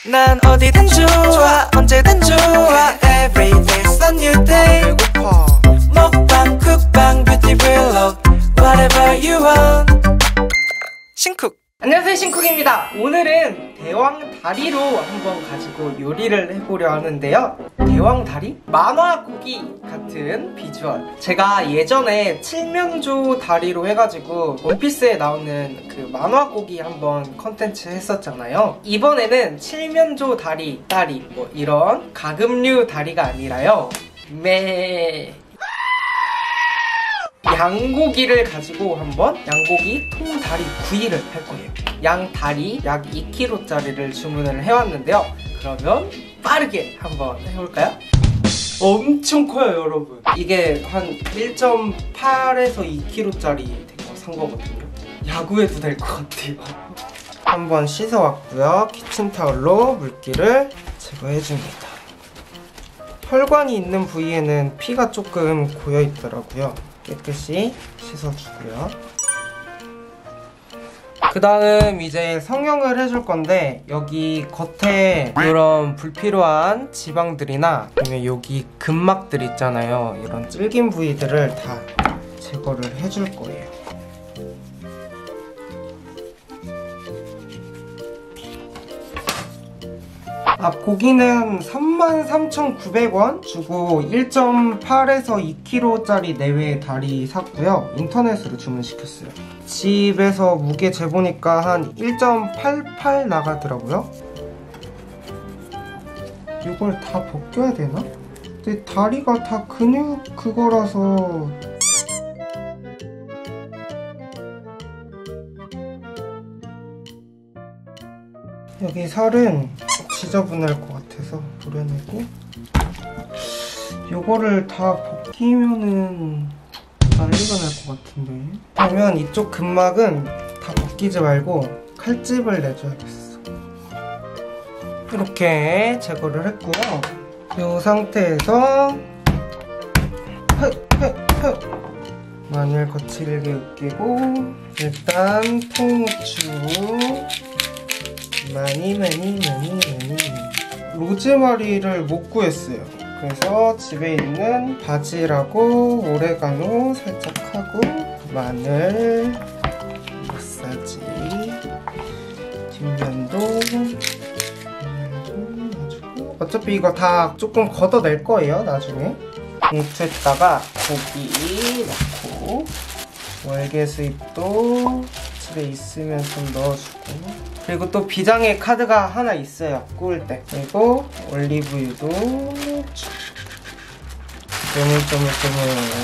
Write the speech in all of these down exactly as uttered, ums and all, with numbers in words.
난 어디든 좋아 언제든 좋아 Every day's a new day 먹방 쿡방 뷰티 블록 Whatever you want 신쿡. 안녕하세요, 신쿡입니다. 오늘은 대왕 다리로 한번 가지고 요리를 해보려 하는데요. 대왕 다리? 만화 고기 같은 비주얼. 제가 예전에 칠면조 다리로 해가지고 원피스에 나오는 그 만화 고기 한번 컨텐츠 했었잖아요. 이번에는 칠면조 다리, 다리 뭐 이런 가금류 다리가 아니라요. 매 양고기를 가지고 한번 양고기 통다리 구이를 할 거예요. 양다리 약 이 킬로그램짜리를 주문을 해왔는데요. 그러면 빠르게 한번 해볼까요? 엄청 커요, 여러분. 이게 한 일 점 팔에서 이 킬로그램짜리 된 거 산 거거든요. 야구해도 될 것 같아요. 한번 씻어왔고요. 키친타올로 물기를 제거해줍니다. 혈관이 있는 부위에는 피가 조금 고여있더라고요. 깨끗이 씻어주고요. 그 다음 이제 성형을 해줄 건데, 여기 겉에 이런 불필요한 지방들이나 아니면 여기 근막들 있잖아요. 이런 질긴 부위들을 다 제거를 해줄 거예요. 아, 고기는 삼만 삼천구백 원 주고 일 점 팔에서 이 킬로그램짜리 내외의 다리 샀고요. 인터넷으로 주문시켰어요. 집에서 무게 재보니까 한 일 점 팔팔 나가더라고요. 이걸 다 벗겨야 되나? 근데 다리가 다 근육 그거라서 여기 살은 지저분할 것 같아서 도려내고, 요거를 다 벗기면은 난리가 날 것 같은데. 그러면 이쪽 근막은 다 벗기지 말고 칼집을 내줘야겠어. 이렇게 제거를 했고요. 이 상태에서 마늘 거칠게 으깨고, 일단 통후추 많이 많이 많이 많이. 로즈마리를 못 구했어요. 그래서 집에 있는 바질하고 오레가노 살짝 하고, 마늘, 마사지, 뒷면도 넣어주고. 어차피 이거 다 조금 걷어낼 거예요, 나중에. 봉투에다가 고기 넣고, 월계수잎도 집에 있으면 좀 넣어주고, 그리고 또 비장의 카드가 하나 있어요, 구울 때. 그리고 올리브유도 조물조물조물.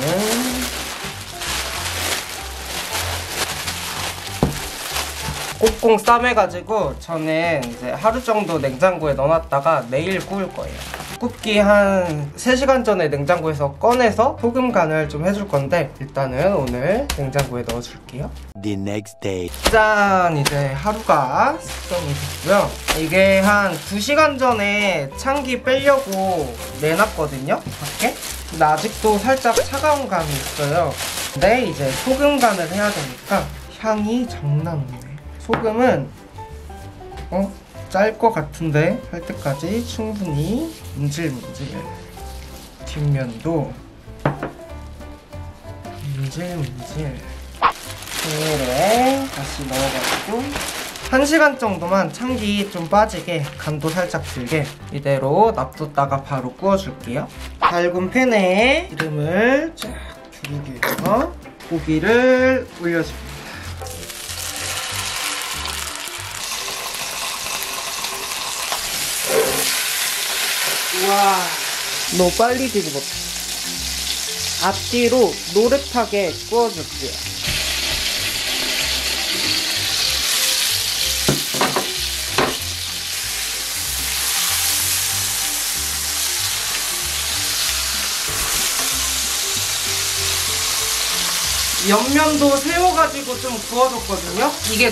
꽁꽁 싸매가지고 저는 이제 하루 정도 냉장고에 넣어놨다가 내일 구울 거예요. 굽기 한 세 시간 전에 냉장고에서 꺼내서 소금 간을 좀 해줄 건데, 일단은 오늘 냉장고에 넣어줄게요. The next day. 짠! 이제 하루가 숙성이 됐고요. 이게 한 두 시간 전에 찬기 빼려고 내놨거든요, 밖에? 근데 아직도 살짝 차가운 감이 있어요. 근데 이제 소금 간을 해야 되니까 향이 장난 없네. 소금은 어? 짤 것 같은데 할 때까지 충분히 문질문질. 뒷면도 문질문질. 비닐에 다시 넣어가지고 한 시간 정도만 찬기 좀 빠지게, 간도 살짝 들게 이대로 놔뒀다가 바로 구워줄게요. 밝은 팬에 기름을 쫙 두르기 위해서 고기를 올려줍니다. 우와, 너무 빨리 뒤집었다. 앞뒤로 노릇하게 구워줄게요. 옆면도 세워가지고 좀 구워줬거든요. 이게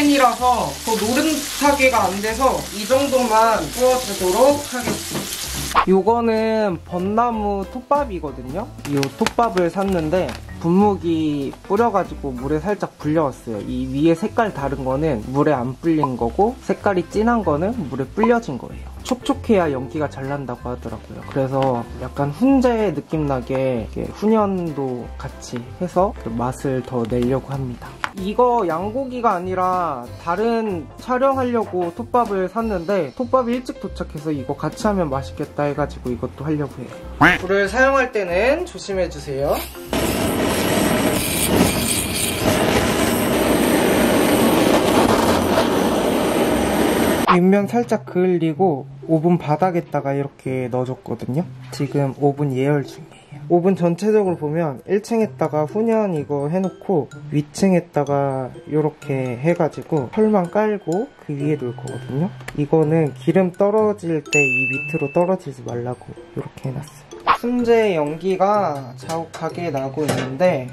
전기팬이라서 더 노릇하게가 안 돼서 이 정도만 구워주도록 하겠습니다. 요거는 벚나무 톱밥이거든요. 이 톱밥을 샀는데 분무기 뿌려가지고 물에 살짝 불려왔어요. 이 위에 색깔 다른 거는 물에 안 불린 거고 색깔이 진한 거는 물에 불려진 거예요. 촉촉해야 연기가 잘 난다고 하더라고요. 그래서 약간 훈제 느낌 나게 훈연도 같이 해서 그 맛을 더 내려고 합니다. 이거 양고기가 아니라 다른 촬영하려고 톱밥을 샀는데 톱밥이 일찍 도착해서 이거 같이 하면 맛있겠다 해가지고 이것도 하려고 해요. 불을 사용할 때는 조심해주세요. 윗면 살짝 그을리고 오븐 바닥에다가 이렇게 넣어줬거든요. 지금 오븐 예열 중이에요. 오븐 전체적으로 보면 일 층에다가 훈연 이거 해놓고 위층에다가 이렇게 해가지고 펄만 깔고 그 위에 놓을 거거든요. 이거는 기름 떨어질 때 이 밑으로 떨어지지 말라고 이렇게 해놨어요. 훈제 연기가 자욱하게 나고 있는데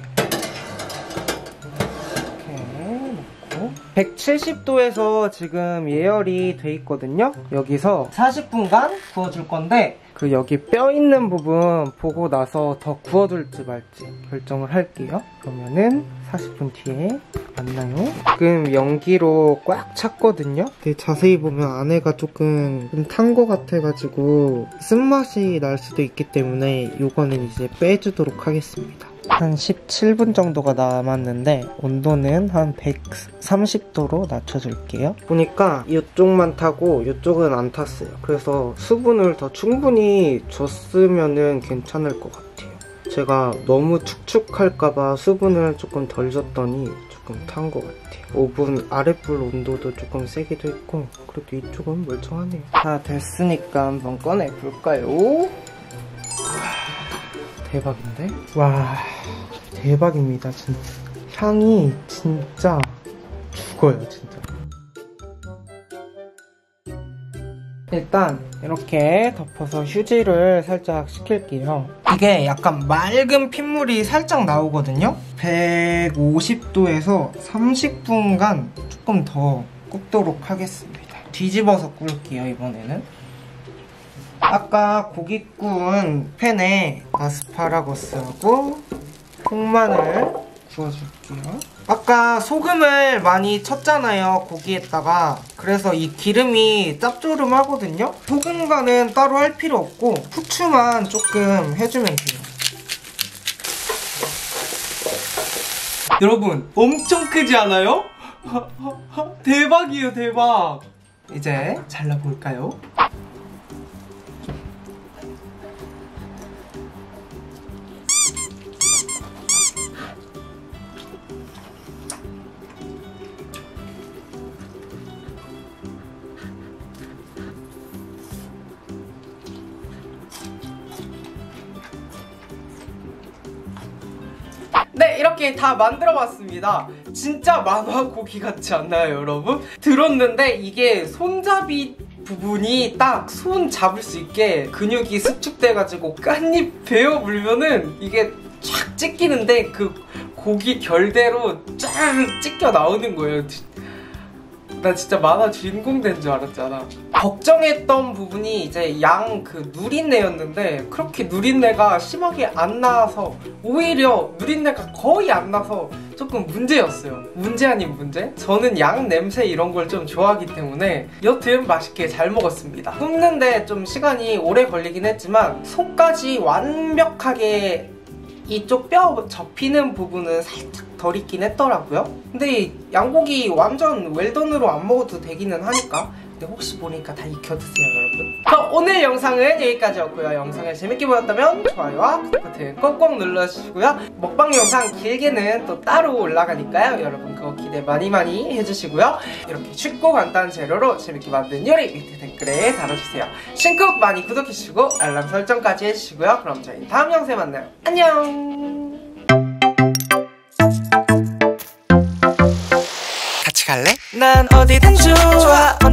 백칠십 도에서 지금 예열이 돼 있거든요. 여기서 사십 분간 구워줄 건데 그 여기 뼈 있는 부분 보고 나서 더 구워줄지 말지 결정을 할게요. 그러면은 사십 분 뒤에 만나요. 지금 연기로 꽉 찼거든요. 근데 자세히 보면 안에가 조금 탄 거 같아가지고 쓴맛이 날 수도 있기 때문에 이거는 이제 빼주도록 하겠습니다. 한 십칠 분 정도가 남았는데 온도는 한 백삼십 도로 낮춰줄게요. 보니까 이쪽만 타고 이쪽은 안 탔어요. 그래서 수분을 더 충분히 줬으면 괜찮을 것 같아요. 제가 너무 축축할까봐 수분을 조금 덜 줬더니 조금 탄 것 같아요. 오븐 아랫불 온도도 조금 세기도 했고 그래도 이쪽은 멀쩡하네요. 다 됐으니까 한번 꺼내볼까요? 대박인데? 와, 대박입니다 진짜. 향이 진짜 죽어요 진짜. 일단 이렇게 덮어서 휴지를 살짝 식힐게요. 이게 약간 맑은 핏물이 살짝 나오거든요. 백오십 도에서 삼십 분간 조금 더 굽도록 하겠습니다. 뒤집어서 구울게요 이번에는. 아까 고기 구운 팬에 아스파라거스하고 콩마늘 구워줄게요. 아까 소금을 많이 쳤잖아요 고기에다가. 그래서 이 기름이 짭조름하거든요. 소금간은 따로 할 필요 없고 후추만 조금 해주면 돼요. 여러분 엄청 크지 않아요? 대박이에요 대박. 이제 잘라볼까요? 네, 이렇게 다 만들어봤습니다. 진짜 만화 고기 같지 않나요, 여러분? 들었는데 이게 손잡이 부분이 딱 손 잡을 수 있게 근육이 수축돼가지고 깻잎 베어 물면은 이게 쫙 찢기는데 그 고기 결대로 쫙 찢겨 나오는 거예요. 나 진짜 만화 주인공 된 줄 알았잖아. 걱정했던 부분이 이제 양 그 누린내였는데 그렇게 누린내가 심하게 안 나서 오히려 누린내가 거의 안 나서 조금 문제였어요. 문제 아닌 문제? 저는 양 냄새 이런 걸 좀 좋아하기 때문에 여튼 맛있게 잘 먹었습니다. 굽는데 좀 시간이 오래 걸리긴 했지만 속까지 완벽하게 이쪽 뼈 접히는 부분은 살짝 덜 익긴 했더라고요. 근데 양고기 완전 웰던으로 안 먹어도 되기는 하니까. 근데 혹시 모르니까 다 익혀드세요 여러분. 그럼 오늘 영상은 여기까지였고요. 영상을 재밌게 보셨다면 좋아요와 구독 버튼 꼭꼭 눌러주시고요. 먹방 영상 길게는 또 따로 올라가니까요. 여러분 그거 기대 많이 많이 해주시고요. 이렇게 쉽고 간단한 재료로 재밌게 만든 요리 밑에 댓글에 달아주세요. 신쿡 많이 구독해주시고 알람 설정까지 해주시고요. 그럼 저희 다음 영상에 만나요. 안녕. 같이 갈래? 난 어디든 좋아.